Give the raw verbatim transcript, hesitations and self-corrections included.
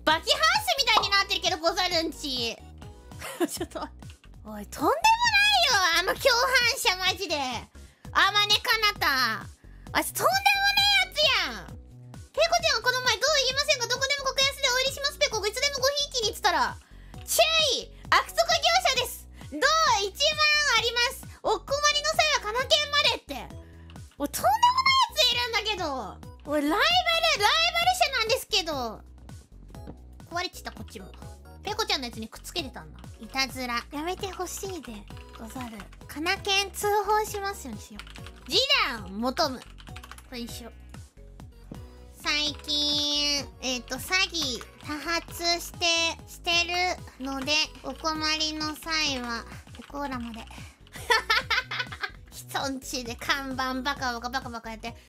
バキハウスみたいになってるけどござるんち。ちょっと待って、おい、とんでもないよあの共犯者マジで。あまねかなた、あいつとんでもねえやつやん。ペコちゃんはこの前どう言いませんが、どこでも格安でお売りします。ペコいつでもごひいきに言ってたら、注意、悪徳業者です。どういちまんあります。お困りの際はカナケンまでって。おい、とんでもないやついるんだけど。おい、ライバルライバル社なんですけど。壊れちった、こっちも。ペコちゃんのやつにくっつけてたんだ。いたずらやめてほしいでござる。カナケン通報しますよにしよう。示談求む。これにしよう。最近えっと詐欺多発してしてるので、お困りの際はペコーラまで。人んちで看板バカバカバカバカやって、